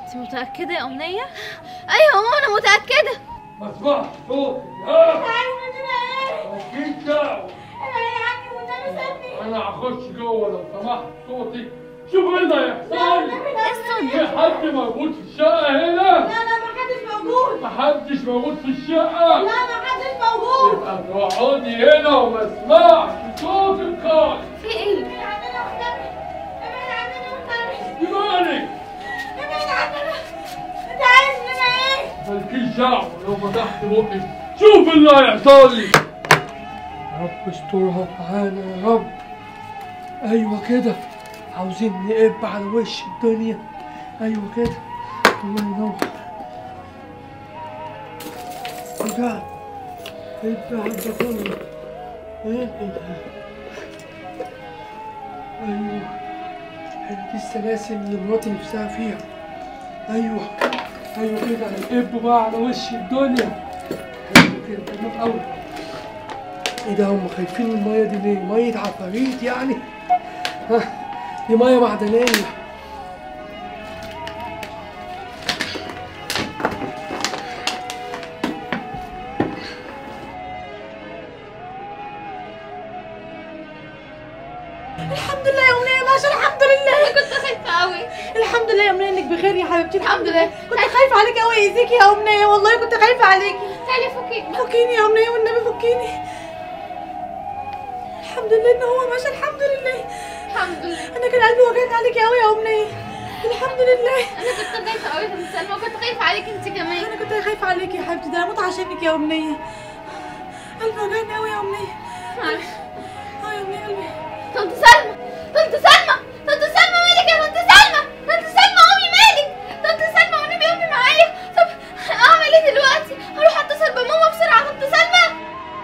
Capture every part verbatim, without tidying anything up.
انت متأكدة يا أمنية؟ ايوه ماما انا متأكدة. ما اسمعش صوتك. ها؟ مالكيش دعوة. أنا هخش جوه لو سمحت صوتي. شوف إيه اللي هيحصل. في حد موجود في الشقة هنا؟ لا لا محدش موجود. محدش موجود في الشقة؟ لا محدش موجود. يبقى تقعدي هنا وما اسمعش صوتك خالص. في ايه؟ ابعد عننا والنبي. ابعد عننا والنبي. مالك؟ ابعد عننا. انت عايز مننا ايه؟ مالكيش دعوة لو فتحت بقك. شوف اللي هيحصل لي. يا رب استرها معانا يا رب. ايوه كده، عاوزين نقب على وش الدنيا. ايوه كده، الله ينور. ايه ده؟ ايه ده ده كله؟ ايه ده؟ ايوه، هي دي السلاسل اللي مراتي نفسها فيها. ايوه ايوه كده، هنقب بقى على وش الدنيا. ايوه كده تمام قوي. ايه ده، هم خايفين من الميه دي ليه؟ ميه عفاريت يعني؟ ها، دي ميه معدنيه. الحمد لله يا أمنية باشا، الحمد لله. كنت خايفة قوي. الحمد لله يا أمنية انك بخير يا حبيبتي، الحمد لله. كنت خايفة عليكي قوي يأذيكي يا أمنية، والله كنت خايفة عليكي. تعالي فكيني. فكيني يا أمنية والنبي فكيني. الحمد لله ان هو ماشي، الحمد لله. الحمد لله. انا كان قلبي وجعني عليكي قوي يا أمنية. الحمد لله. انا كنت خايفة قوي يا سلمى، وكنت خايفة عليك انت كمان. انا كنت خايفة عليكي يا حبيبتي، ده انا اموت عشانك يا أمنية. قلبي وجعني قوي يا أمنية. معلش. اه يا أمنية قلبي. طنط سلمى، طنط سلمى، طنط سلمى مالك يا طنط سلمى؟ طنط سلمى قومي مالك؟ طنط سلمى والنبي قومي معايا. طب اعمل ايه دلوقتي؟ هروح اتصل بماما بسرعة. طنط سلمى.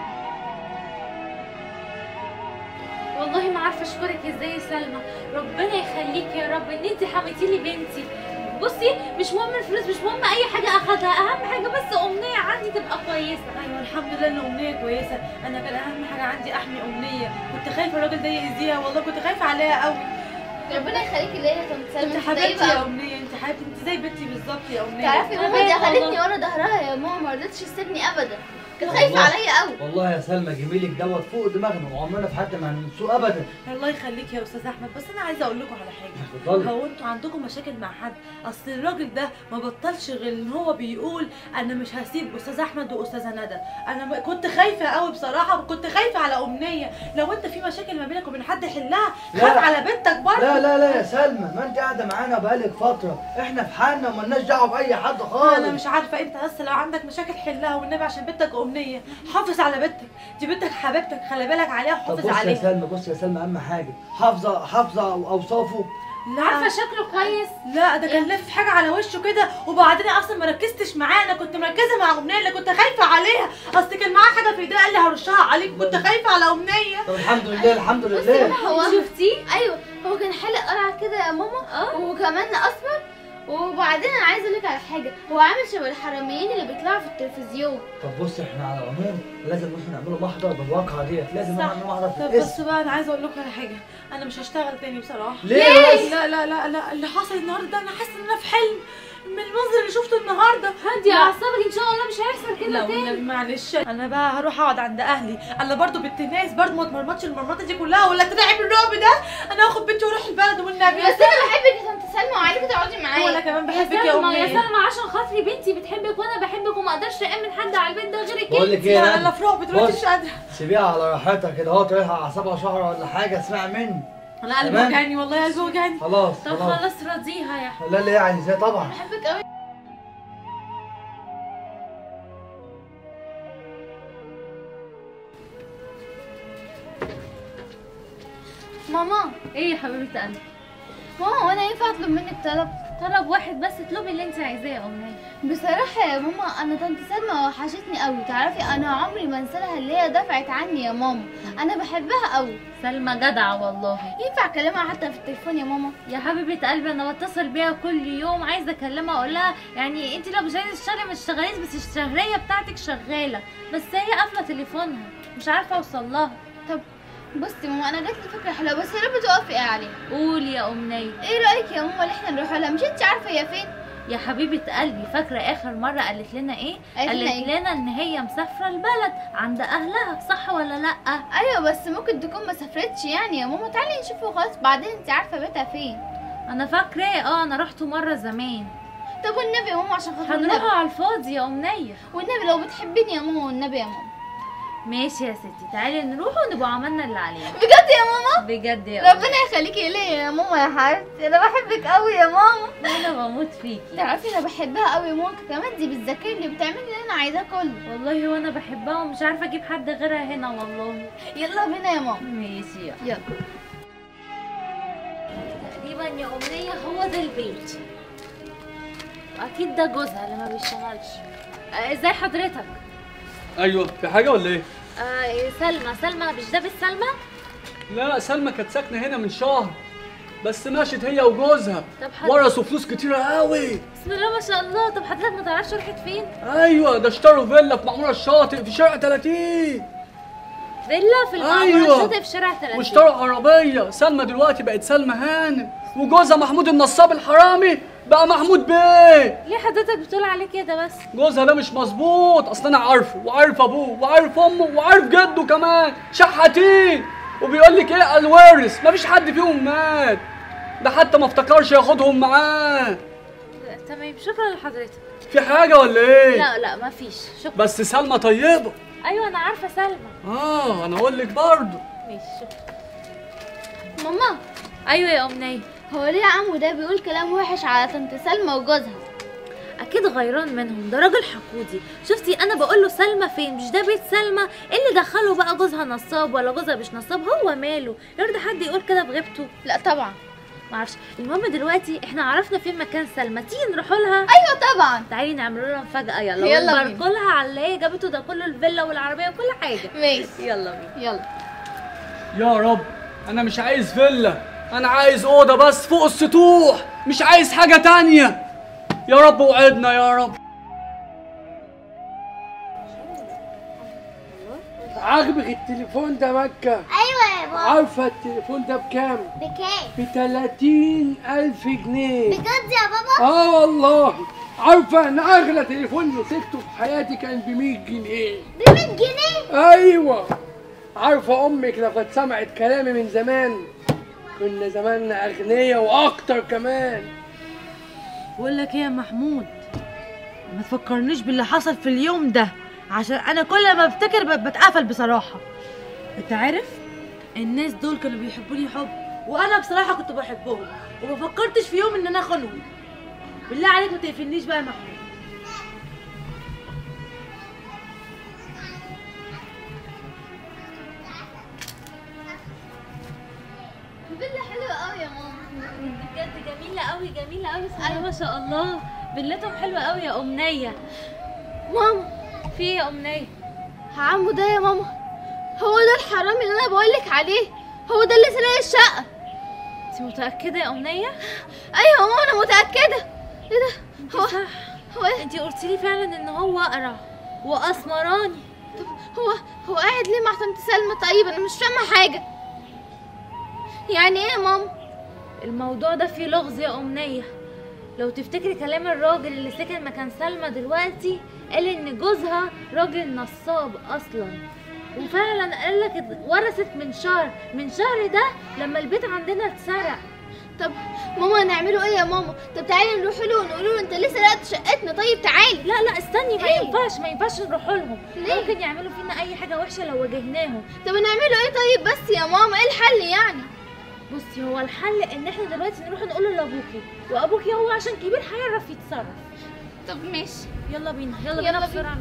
والله ما عارفة أشكرك إزاي يا سلمى، ربنا يخليكي يا رب إن أنت حميتي لي بنتي. بصي مش مهم الفلوس، مش مهم أي حاجة أخدها، أهم حاجة بس أمنية عندي تبقى كويسة. ايوه الحمد لله ان أمنية كويسة، انا كان اهم حاجة عندي احمي أمنية، كنت خايفة الراجل ده يأذيها، والله كنت خايفة عليها قوي. ربنا يخليكي ليا يا طنط سلمى. انت حبيبتي يا أمنية، انت حبيبتي، انت زي بنتي بالظبط يا أمنية. تعرفي ماما أمان دي اخدتني والله. ورا ظهرها يا ماما، ما رضتش تسيبني ابدا، كانت خايفة عليا قوي. والله يا سلمى جميلك دوت فوق دماغنا، وعمرنا في حياتنا ما هننسوه ابدا. الله يخليك يا استاذ احمد، بس انا عايزه اقول لكم على حاجه. اتفضلي. هو انتوا عندكم مشاكل مع حد؟ اصل الراجل ده ما بطلش غير ان هو بيقول انا مش هسيب استاذ احمد واستاذه ندى. انا م- كنت خايفه قوي بصراحه، وكنت خايفه على امنيه. لو انت في مشاكل ما بينك وبين حد حلها، لا. خاف على بنتك برضه. لا لا لا يا سلمى، ما انت قاعده معانا بقالك فتره، احنا في حالنا ومالناش دعوه باي حد خالص. انا مش عارفه، انت بس لو عندك مشاكل حلها والنبي عشان بنتك امنيه، حافظ على بنتك، دي بنتك حبيبتك، خلي بالك عليها طب وحافظ بص يا عليها. سلمى، بص يا سلمى، اهم حاجه حافظه حافظه اوصافه. لا عارفة شكله كويس؟ لا ده كان لف حاجه على وشه كده، وبعدين اصلا ما ركزتش معاه، انا كنت مركزه مع امنيه اللي كنت خايفه عليها، اصل كان معاه حاجه في ايديه قال لي هرشها عليك، كنت خايفه على امنيه. طب الحمد لله الحمد لله. هو شفتيه؟ ايوه هو كان حالق قرع كده يا ماما. اه وكمان اسمر. وبعدين انا عايزه اقول لك على حاجه، هو عامل شبه الحراميين اللي بيطلعوا في التلفزيون. طب بص، احنا على العموم لازم نروح نعمله محضر بالواقعه ديت، لازم صح. نعمل محضر في طب الاسم. بس بقى انا عايزه اقول لكم على حاجه، انا مش هشتغل تاني بصراحه. ليه بس؟ لا لا لا لا اللي حصل النهارده ده انا حاسه ان انا في حلم من المنظر اللي شفته النهارده. هدي اعصابك ان شاء الله مش هيحصل لا كده والنبي تاني. معلش، انا بقى هروح اقعد عند اهلي، انا برضو بنت ناس برضو ما اتمرمطش المرمطه دي كلها ولا ترعب الرعب ده. انا هاخد بنتي واروح البلد والنبي. بس انا بحبك يا طنط سلمى وعايزاكي تقعدي معايا. وانا كمان يا بحبك يا سلمى يا امنيه. سلمى عشان خاطري بنتي بتحبك وانا بحبك وما اقدرش امن حد على البيت ده غيرك بقول انت. لك ايه يا لا انا ندى؟ في رعب دلوقتي بص، مش قادره. سيبيها على راحتها كده اهو، تريحها اعصابها شهر ولا حاجه، اسمعي مني. انا قلبي تمام؟ وجعني والله، قلبي وجعني. خلاص طب خلاص. خلاص راضيها يا حبيبي. لا لا يعني ازاي طبعا. بحبك قوي. ماما ايه يا حبيبه قلبي؟ ماما وانا ينفع اطلب منك طلب؟ طلب واحد بس، اطلبي اللي انت عايزاه يا امنيه. بصراحة يا ماما أنا طنط سلمى وحشتني قوي، تعرفي أنا عمري ما انسى لها اللي هي دفعت عني يا ماما، أنا بحبها قوي. سلمى جدعه والله. ينفع أكلمها حتى في التليفون يا ماما؟ يا حبيبه قلبي انا بتصل بيها كل يوم، عايزه اكلمها اقول لها يعني انت لو مش عايزه تشتغلي ما تشتغليش، بس الشهريه بتاعتك شغاله، بس هي قافله تليفونها مش عارفه اوصل لها. طب بصي ماما أنا جاتلي فكرة حلوة، بس يا رب توافقي عليها. قولي يا امنيه. إيه رأيك يا ماما اللي إحنا نروح لها؟ مش أنت عارفة هي فين؟ يا حبيبه قلبي، فاكره اخر مره قالت لنا ايه؟ قالت لنا قالت إيه؟ لنا ان هي مسافره البلد عند اهلها، صح ولا لا؟ ايوه بس ممكن تكون ما سافرتش يعني يا ماما. تعالي نشوفه خلاص، بعدين انت عارفه بيتها فين. انا فاكراه، اه انا رحته مره زمان. طب والنبي يا ماما عشان خاطر النبي. هنروح على الفاضي يا امنيه. والنبي لو بتحبيني يا ماما، والنبي يا ماما. ماشي يا ستي، تعالي نروح ونبقى عملنا اللي علينا. بجد يا ماما؟ بجد يا ربنا يخليكي ليا يا ماما يا حبيبتي، انا بحبك قوي يا ماما. انا بموت فيكي. تعرفي انا بحبها قوي يا ماما، كمان دي بتذاكر لي وبتعمل لي اللي انا عايزاه كله. والله وانا بحبها ومش عارفه اجيب حد غيرها هنا والله. يلا بينا يا ماما. ماشي يلا. يلا. تقريبا يا امنيه هو ده البيت، اكيد ده جوزها اللي ما بيشتغلش. آه، ازاي حضرتك؟ ايوه، في حاجه ولا ايه؟ آه إيه، سلمى سلمى مش ده بيت سلمى؟ لا، سلمى كانت ساكنه هنا من شهر، بس مشت هي وجوزها. طب حضرتك- ورثوا فلوس كتيره قوي. بسم الله ما شاء الله. طب حضرتك ما تعرفش راحت فين؟ ايوه، ده اشتروا فيلا في معموره الشاطئ في شارع ثلاثين، فيلا في المعمورة أيوة. الشاطئ في شارع ثلاثين. واشتروا عربيه. سلمى دلوقتي بقت سلمى هانم، وجوزها محمود النصاب الحرامي بقى محمود بيه. ليه حضرتك بتقول عليه كده بس؟ جوزها ده مش مظبوط، اصل انا عارفه وعارف ابوه وعارف امه وعارف جده كمان، شحاتين. وبيقول لك ايه، الوارث مفيش حد فيهم مات، ده حتى ما افتكرش ياخدهم معاه. تمام، شكرا لحضرتك. في حاجه ولا ايه؟ لا لا مفيش، شكرا. بس سلمى طيبه. ايوه انا عارفه سلمى. اه، انا اقول لك برضه. ماشي شكرا. ماما، ايوه يا امنيه. هو ليه عمو ده بيقول كلام وحش على طنط سلمى وجوزها؟ اكيد غيران منهم، ده راجل حقودي. شفتي انا بقول له سلمى فين؟ مش ده بيت سلمى؟ ايه اللي دخله بقى جوزها نصاب ولا جوزها مش نصاب؟ هو ماله؟ يرضى حد يقول كده بغيبته؟ لا طبعا. معرفش. المهم دلوقتي احنا عرفنا فين مكان سلمى، تيجي نروح لها. ايوه طبعا. تعالي نعمل لها مفاجاه. يلا يلا بينا. ونبارك لها على اللي هي جابته ده كله، الفيلا والعربيه وكل حاجه. ماشي. يلا بينا. يلا. يا رب، انا مش عايز فيلا، انا عايز اوضه بس فوق السطوح، مش عايز حاجه تانية. يا رب وعدنا يا رب. عاجبك التليفون ده مكة؟ ايوه يا بابا. عارفة التليفون ده بكام؟ بكام؟ بتلاتين ألف جنيه. بجد يا بابا؟ اه والله. عارفة ان اغلى تليفون مسكته في حياتي كان بمية جنيه. بمية جنيه؟ ايوه. عارفة امك لو كانت سمعت كلامي من زمان كنا زماننا اغنياء واكتر كمان. بقول لك ايه يا محمود، ما تفكرنيش باللي حصل في اليوم ده، عشان انا كل ما بفتكر ب- بتقفل بصراحه. انت عارف الناس دول كانوا بيحبوني حب، وانا بصراحه كنت بحبهم، وما فكرتش في يوم ان انا اخونهم. بالله عليك ما تقفلنيش بقى يا محمود. فيلا حلوة قوي يا ماما. بجد جميله قوي جميله قوي. بسم الله ما شاء الله. فيلتهم حلوه قوي يا امنيه. ماما، في ايه يا امنيه؟ عمو ده يا ماما هو ده الحرامي اللي انا بقولك عليه، هو ده اللي سرق الشقة. انت متاكده يا امنيه؟ ايوه يا ماما انا متأكدة. ايه ده؟ هو صح. هو إيه؟ انت قلتي لي فعلا ان هو اقرع واسمراني. طب هو هو قاعد ليه مع طنط سلمى؟ طيب انا مش فاهمة حاجة. يعني ايه يا ماما؟ الموضوع ده فيه لغز يا امنيه. لو تفتكري كلام الراجل اللي سكن مكان سلمى دلوقتي، قال ان جوزها راجل نصاب اصلا، وفعلا قال لك ورثت من شهر من شهر ده لما البيت عندنا اتسرق. طب ماما نعمله ايه يا ماما؟ طب تعالي نروح له ونقول له انت ليه سرقت شقتنا؟ طيب تعالي. لا لا استني، ما إيه؟ ينفعش ما ينفعش نروح لهم. ليه؟ ممكن يعملوا فينا اي حاجه وحشه لو واجهناهم. طب نعمله ايه طيب بس يا ماما؟ ايه الحل يعني؟ بصي، هو الحل ان احنا دلوقتي نروح نقول له لابوكي، وابوكي هو عشان كبير هيعرف يتصرف. طب ماشي. يلا بينا يلا يلا بينا بينا. بسرعه.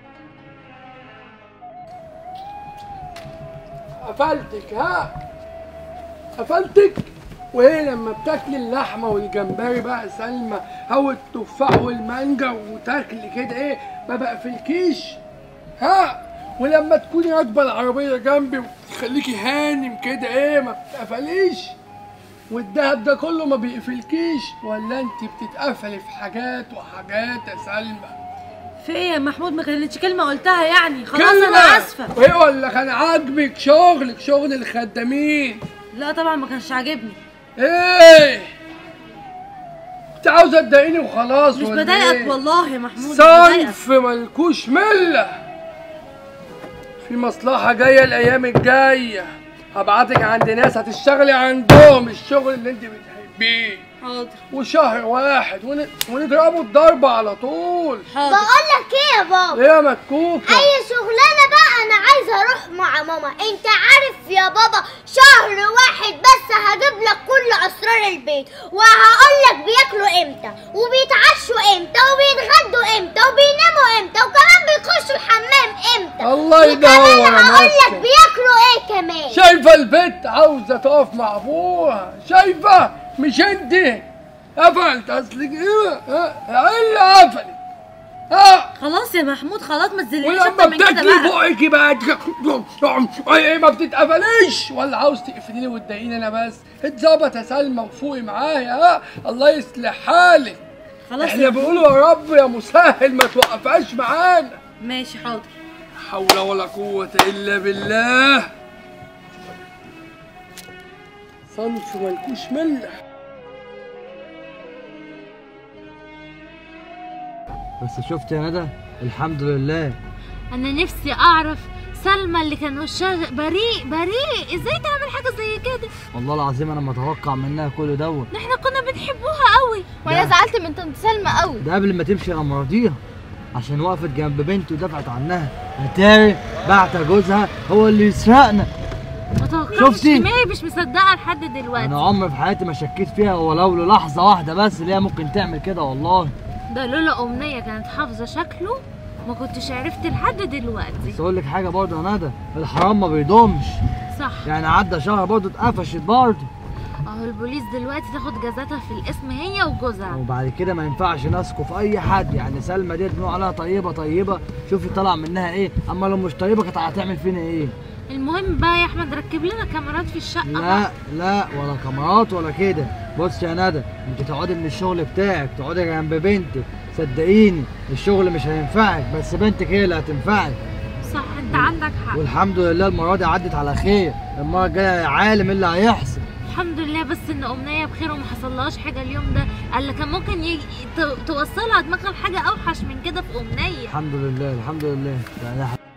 قفلتك ها؟ قفلتك؟ وهي لما بتاكلي اللحمه والجمبري بقى سلمى او التفاح والمانجا وتاكلي كده ايه ما بقفلكيش ها؟ ولما تكوني راكبه العربيه جنبي وتخليكي هانم كده ايه ما بتقفليش؟ والدهب ده كله ما بيقفلكيش ولا انت بتتقفلي في حاجات وحاجات يا سلمى؟ في ايه يا محمود؟ ما كانتش كلمه قلتها يعني، خلاص كلمة. انا اسفه. وايه ولا كان عاجبك شغلك شغل الخدامين؟ لا طبعا ما كانش عاجبني. ايه؟ انت عاوزه تضايقني وخلاص مش ولا بضايقك إيه؟ والله يا محمود، مش بضايقك. صنف ملكوش مله. في مصلحه جايه الايام الجايه، هبعتك عند ناس هتشتغلي عندهم الشغل اللي انت بتحبيه. حاضر. وشهر واحد ون... ونضربه الضربه على طول. حاضر. بقول لك ايه يا بابا؟ ايه يا مكوكه؟ اي شغلانه بقى انا عايزه اروح مع ماما. انت عارف يا بابا شهر واحد بس هجيب لك كل اسرار البيت، وهقول لك بياكلوا امتى وبيتعشوا امتى وبيتغدوا امتى وبيناموا امتى وكمان بيخشوا الحمام امتى. الله يدور وكمان هقول لك نفسك. بياكلوا ايه كمان. شايفه البت عاوزه تقف مع ابوها، شايفه؟ مش انت قفلت اصلك ايه؟ ها ايه اللي قفلت؟ ها خلاص يا محمود، خلاص ما تزلقنيش ولما اكتر من كده بتاكلي بقى. بقك بقى ايه ما بتتقفليش؟ ولا عاوز تقفليني وتضايقيني انا بس؟ اتظبط يا سلمى وفوقي معايا. ها الله يصلح حالك. خلاص احنا يا بنقول يا رب يا مسهل ما توقفهاش معانا. ماشي حاضر. لا حول ولا قوة الا بالله. صنف ملكوش مله. بس شفت يا ندى، الحمد لله. انا نفسي اعرف سلمى اللي كان وشها بريء بريء ازاي تعمل حاجه زي كده. والله العظيم انا متوقع منها كل دوت. احنا كنا بنحبوها قوي. وانا ده- زعلت من طنط سلمى قوي. ده قبل ما تمشي انا مراضيها عشان وقفت جنب بنتي ودفعت عنها. اتاري بعت جوزها هو اللي يسرقنا. ما توقعتش، شفتي؟ دماغي مش مصدقه لحد دلوقتي. انا عمري في حياتي ما شكيت فيها ولو للحظه واحده بس اللي هي ممكن تعمل كده والله. ده لولا امنيه كانت حافظه شكله ما كنتش عرفت لحد دلوقتي. بس اقول لك حاجه برضه يا ندى، الحرام ما بيضمش. صح. يعني عدى شهر برضه اتقفشت برضه. اهو البوليس دلوقتي تاخد جزاتها في الاسم هي وجوزها. وبعد كده ما ينفعش نسكوا في اي حد. يعني سلمى ديت بنقول عليها طيبه طيبه، شوفي طلع منها ايه. اما لو مش طيبه كانت هتعمل فينا ايه. المهم بقى يا احمد ركب لنا كاميرات في الشقه. لا لا ولا كاميرات ولا كده. بص يا ندى، انت تقعدي من الشغل بتاعك، تقعدي جنب بنتك، صدقيني الشغل مش هينفعك بس بنتك هي اللي هتنفعك. صح انت عندك حق. والحمد لله المره دي عدت على خير. المره الجايه يا عالم اللي هيحصل. الحمد لله بس ان امنيه بخير وما حصلهاش حاجه اليوم ده. قال كان ممكن يجي توصلها دماغها لحاجه اوحش من كده في امنيه. الحمد لله الحمد لله يعني